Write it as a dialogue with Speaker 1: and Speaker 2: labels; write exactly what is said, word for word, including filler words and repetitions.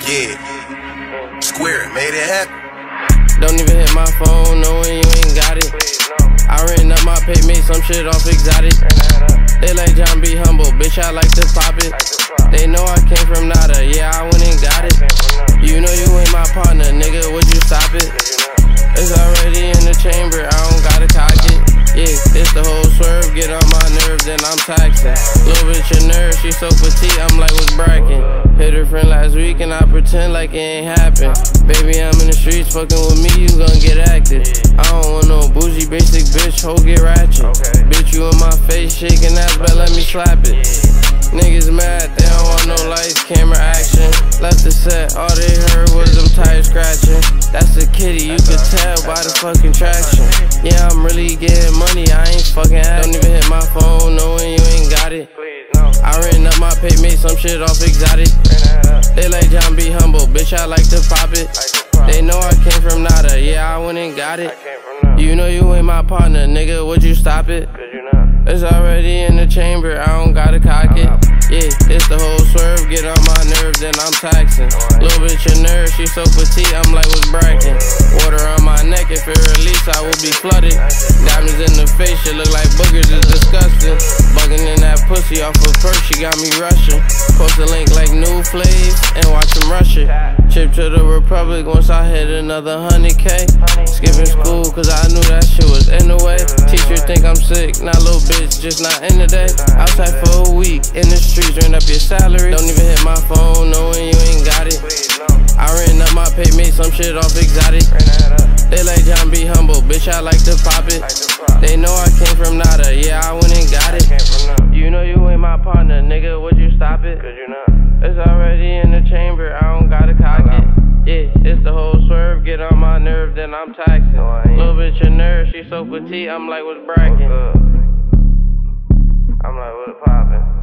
Speaker 1: Yeah. Square, made it happen.
Speaker 2: Don't even hit my phone knowing you ain't got it. I ran up my pay, made some shit off exotic. They like Jon be humble, bitch, I like to pop it. They know I came from nada, yeah, I went and got it. You know you ain't my partner, nigga, would you stop it? It's already in the chamber, I don't gotta cock it. Yeah, it's the whole swerve, get on my nerves, then I'm taxing. Little bitch your nerve, she so petite, I'm like, what's brackin'? Hit her friend last week and I pretend like it ain't happened. Baby, I'm in the streets, fucking with me, you gon' get active. I don't want no bougie, basic bitch, hoe get ratchet. Bitch, you in my face, shaking ass, but let me slap it. Niggas mad, they don't want no lights, camera action. Left the set, all they heard was them tires scratching. That's a kitty, you could tell by the fucking traction. Yeah, I'm really getting money, I ain't fucking acting. Don't even hit my phone knowing you ain't got it. I ran up my pay, made some shit off exotic. They like Jon be humble, bitch, I like to pop it. They know I came from nada, yeah, I went and got it. You know you ain't my partner, nigga, would you stop it? It's already in the chamber, I don't gotta cock it. Yeah, it's the whole swerve, get on my nerves, then I'm taxing. Little bitch your nerve, she so petite, I'm like, what's brackin'? Water on my neck, if it release, I will be flooded. Diamonds in the face, shit look like boogers, it's disgusting. Bugging in that pussy off a perk, she got me rushing. Post a link like new flaves, and watch them rush it. Chip to the Republic once I hit another hundred K. Skipping school, cause I knew that shit was in the way. Teacher think I'm sick, not little bitch, just not in the day. Outside for a week, in the streets, ran up your salary. Don't even hit my phone knowing you ain't got it. I ran up my pay, made some shit off exotic. They like Jon be humble, bitch, I like to pop it. They know I came from nada, yeah, I went and got it. You know you ain't my partner, nigga, would you stop it? It's already in the chamber, I don't gotta cock it. Yeah, it's the whole swerve, get on my nerves, then I'm taxing. Little bitch your nerve, she so petite, I'm like, what's brackin'?
Speaker 3: I'm like, what's poppin'?